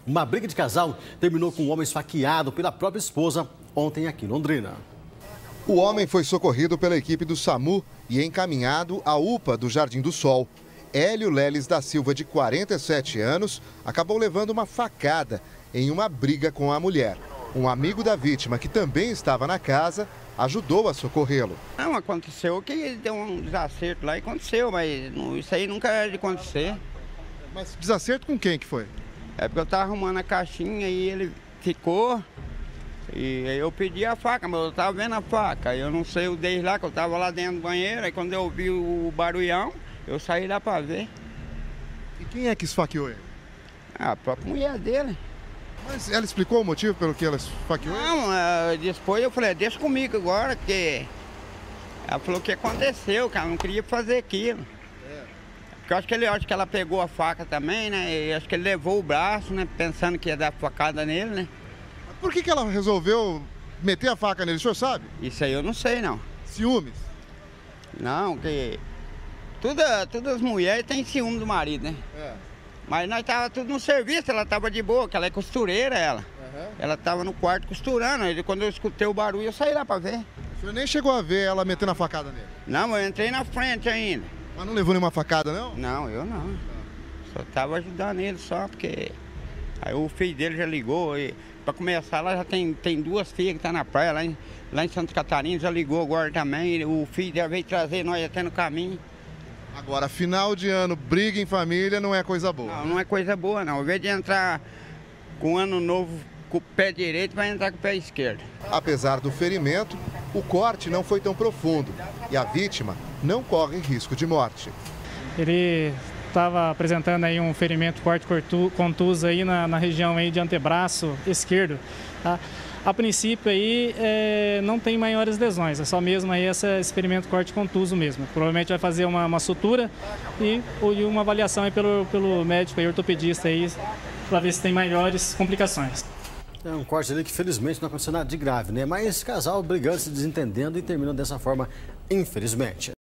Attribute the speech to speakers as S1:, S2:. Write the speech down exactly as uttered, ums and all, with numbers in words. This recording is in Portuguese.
S1: Uma briga de casal terminou com um homem esfaqueado pela própria esposa ontem aqui em Londrina.
S2: O homem foi socorrido pela equipe do SAMU e encaminhado à U P A do Jardim do Sol. Hélio Leles da Silva, de quarenta e sete anos, acabou levando uma facada em uma briga com a mulher. Um amigo da vítima, que também estava na casa, ajudou a socorrê-lo.
S3: Não, aconteceu que deu um desacerto lá e aconteceu, mas não, isso aí nunca era de acontecer.
S2: Mas desacerto com quem que foi?
S3: É porque eu estava arrumando a caixinha e ele ficou, e aí eu pedi a faca, mas eu estava vendo a faca. Eu não sei o desde lá, que eu estava lá dentro do banheiro, aí quando eu ouvi o barulhão, eu saí lá para ver.
S2: E quem é que esfaqueou ele?
S3: Ah, a própria mulher dele.
S2: Mas ela explicou o motivo pelo que ela esfaqueou ele?
S3: Não, uh, depois eu falei, deixa comigo agora, que ela falou que aconteceu, que ela não queria fazer aquilo. É. Porque eu acho que ele, acho que ela pegou a faca também, né? E acho que ele levou o braço, né? Pensando que ia dar facada nele, né?
S2: Por que que ela resolveu meter a faca nele, o senhor sabe?
S3: Isso aí eu não sei, não.
S2: Ciúmes?
S3: Não, que toda, todas as mulheres têm ciúme do marido, né?
S2: É.
S3: Mas nós tava tudo no serviço, ela tava de boa, que ela é costureira, ela. Uhum. Ela tava no quarto costurando, aí quando eu escutei o barulho, eu saí lá pra ver.
S2: O senhor nem chegou a ver ela metendo a facada nele?
S3: Não, mas eu entrei na frente ainda.
S2: Mas não levou nenhuma facada, não?
S3: Não, eu não. Só tava ajudando ele só, porque aí o filho dele já ligou. E pra começar, lá já tem, tem duas filhas que tá na praia, lá em, lá em Santa Catarina, já ligou agora também. O filho dela veio trazer nós até no caminho.
S2: Agora, final de ano, briga em família não é coisa boa.
S3: Não, não é coisa boa, não. Ao invés de entrar com o ano novo com o pé direito, vai entrar com o pé esquerdo.
S2: Apesar do ferimento, o corte não foi tão profundo e a vítima não corre risco de morte.
S4: Ele estava apresentando aí um ferimento corte contuso aí na, na região aí de antebraço esquerdo. Tá? A princípio aí é, não tem maiores lesões, é só mesmo aí esse experimento corte contuso mesmo. Provavelmente vai fazer uma, uma sutura e, e uma avaliação aí pelo, pelo médico aí, ortopedista aí, para ver se tem maiores complicações.
S1: É um corte ali que felizmente não aconteceu nada de grave, né? Mas esse casal brigando, se desentendendo e terminando dessa forma, infelizmente.